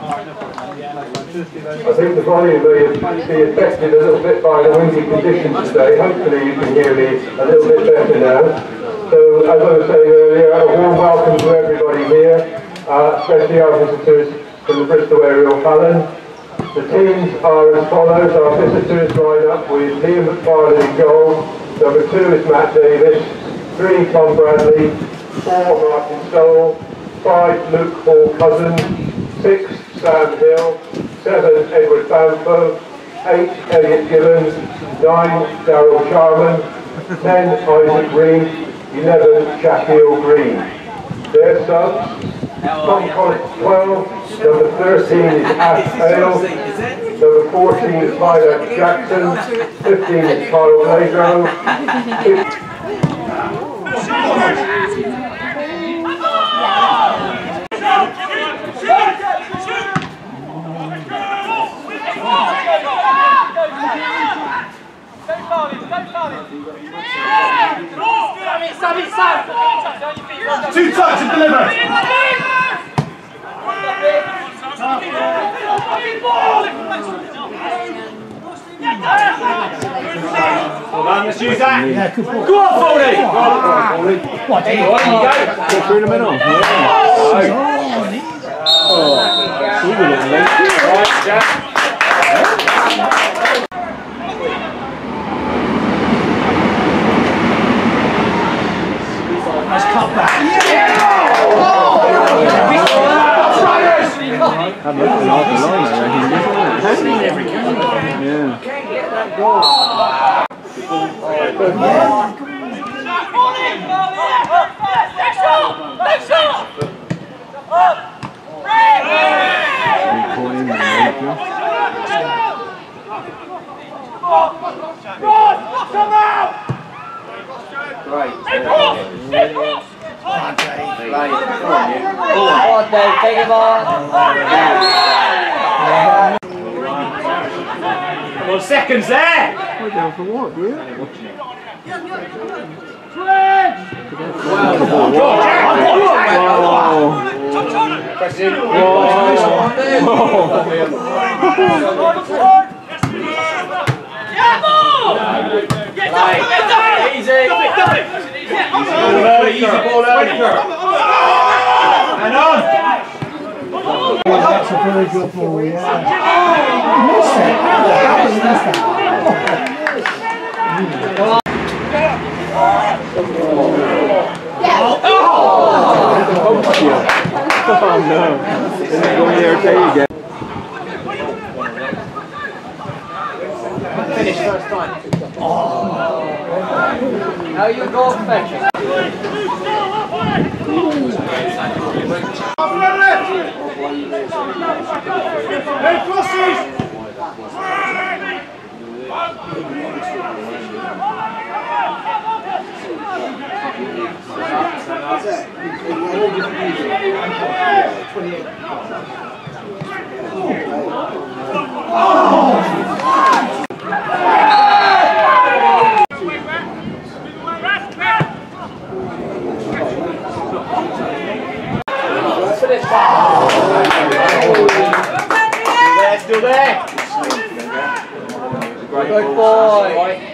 I think the volume may be affected a little bit by the windy conditions today. Hopefully you can hear me a little bit better now. So as I was saying earlier, a warm welcome to everybody here, especially our visitors from the Bristol area of Hallen. The teams are as follows. Our visitors line up with Liam McFarlane in goal, number 2 is Matt Davis, 3 Tom Bradley, 4 Martin Stoll, 5 Luke Hall Cousin, 6 Sam Hill, 7 Edward Bamfo, 8 Elliot Gillens, 9 Darryl Sharman, 10 Isaac Reed, 11 Shaquille Green. Their subs: Tom Collins 12, number 13 is Ash Hale, number 14 is Tyler Jackson, 15 is Kyle Pedro, 2 touch and deliver! Well done, let's use that! Yeah, good ball. Go on, Foley! Go on, Foley! What, there you go! Go through in the middle. Yeah. Right, Jack. Nice cut back. Yeah! I'm looking off the line, I reckon. Yeah. Can't get that goal. Right. Go on, Dave, take him on. Come on, seconds there! We're down for what, do you? Press in. Easy. Easy ball early. And on. That's a very good ball, yeah. Missed it. How did he miss that? Oh no. It's going there again. Finish first time. Now you go fetch it. Hey, crosses! Still there. Good boy.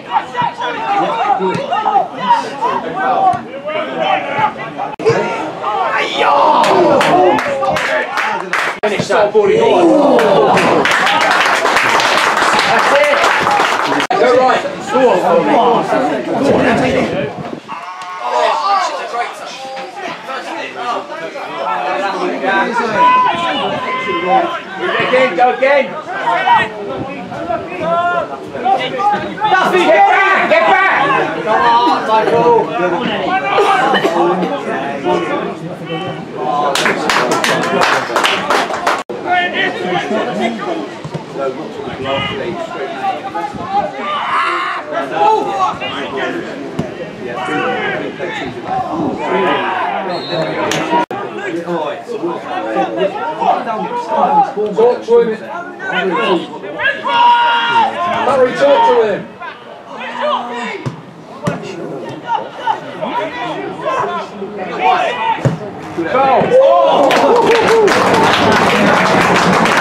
Finish that ball. That's it. Go right. Go on. Go again. Duffy, get back! Come on, Michael. Talk to him. Barry, talk to him. Foul.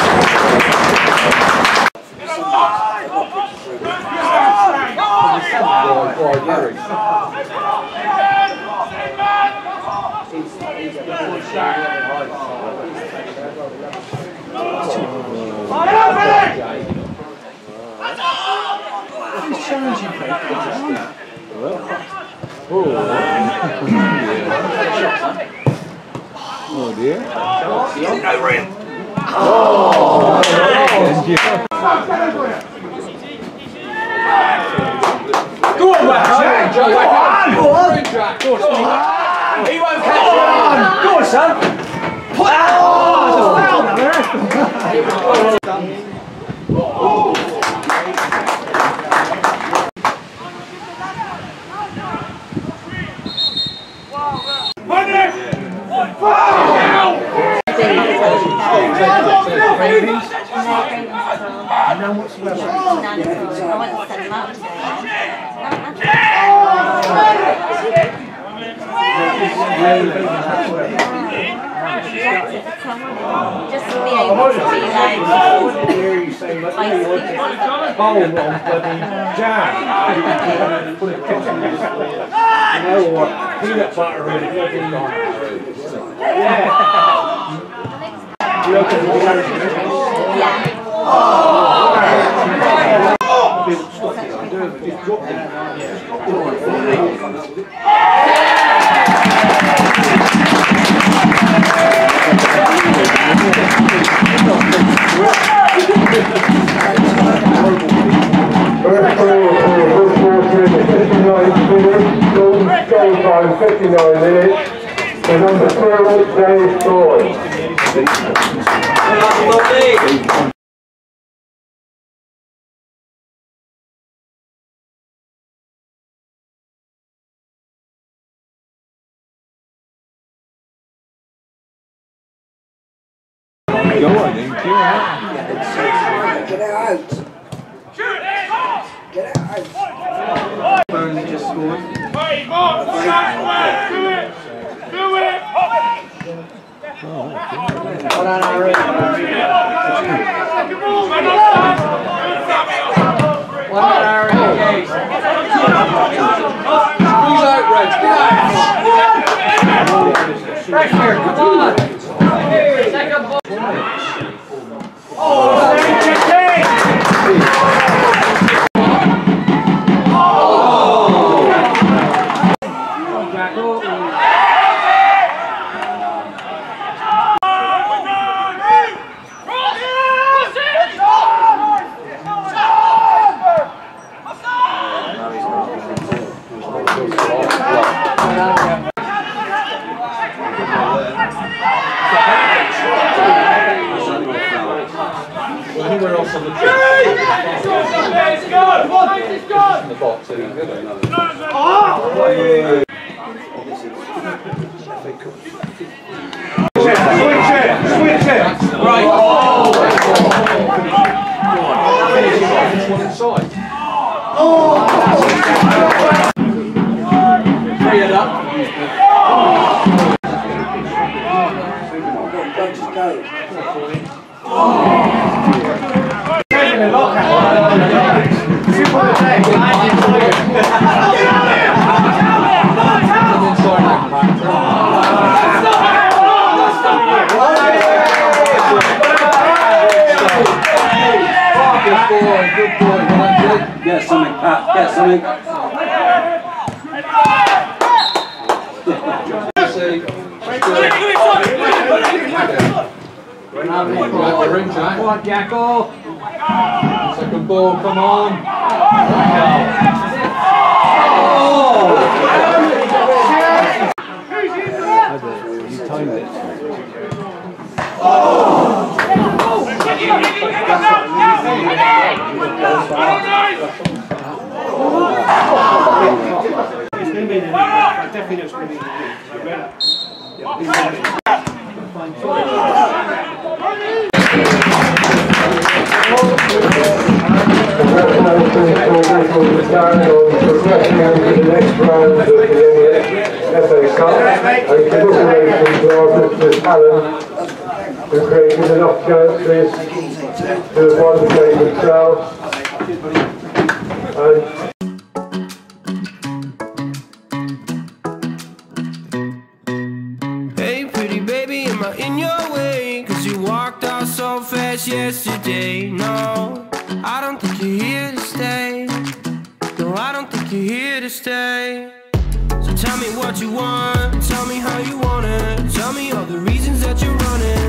Oh dear. Over him. Go on, Wax. Go on. He won't catch you. Go on, son. Put that. None whatsoever. None at all. I went to set them up today. Just to be able to be like Bowl on bloody jam. You know what? Peanut butter in it. Yeah. You open the garage? yeah. Goal time 59 minutes. The number 2, Dave Floyd. Go on then, clear out. Get out! Get out! Burnley just scored. Hey, Mark, stand well, do it! Do it! Well done, Harry. Well done, Harry. Who's out, Reg? Get out! Back here, come on! Second ball. Anywhere else on the trip? The box, switch it! Right. Free it up. Good boy, get something, Pat, get something. Come on, Jacko. Second ball, come on. You timed it. It's going to be I definitely know it's going to be Progressing into the next round of the Emirates FA Cup, and congratulations to our Mr. Hallen, who created enough chances to have won the game himself. Hey pretty baby, am I in your way? Cause you walked out so fast yesterday. No, I don't think you're here to stay. No, I don't think like you're here to stay. So tell me what you want, tell me how you want it, tell me all the reasons that you're running.